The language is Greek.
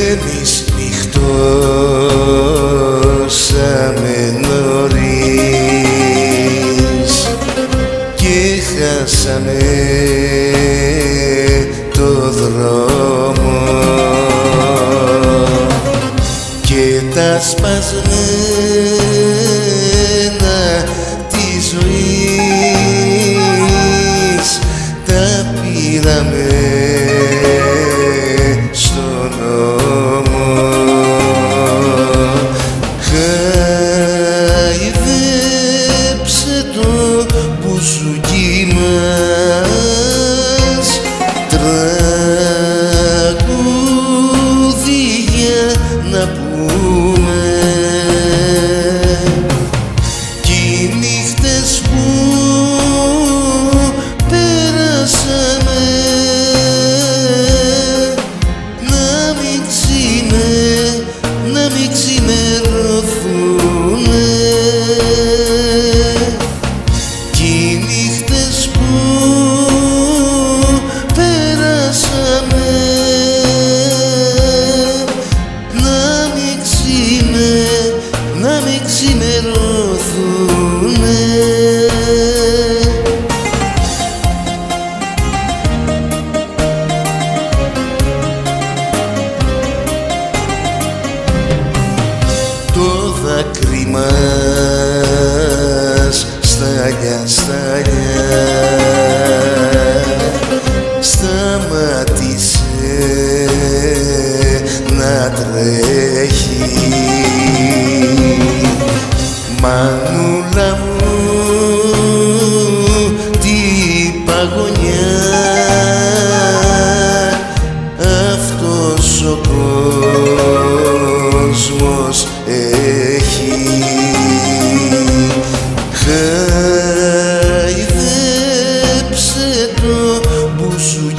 Εμείς νυχτώσαμε νωρίς και χάσαμε το δρόμο και τα σπασμένα της ζωής τα πήραμε στον νόμο. Χαϊδέψε το μπουζουκί μας, τραγούδια να πούμε, κι οι νύχτες που πέρασαμε να μην ξημερωθούνε, κι οι νύχτες που πέρασαμε να μην ξημερωθούνε. Το δάκρυ μας στάλια στάλια σταμάτησε να τρέχει. Μανούλα μου τι παγωνιά αυτός ο κόσμος έχει. Χαϊδέψε το μπουζουκί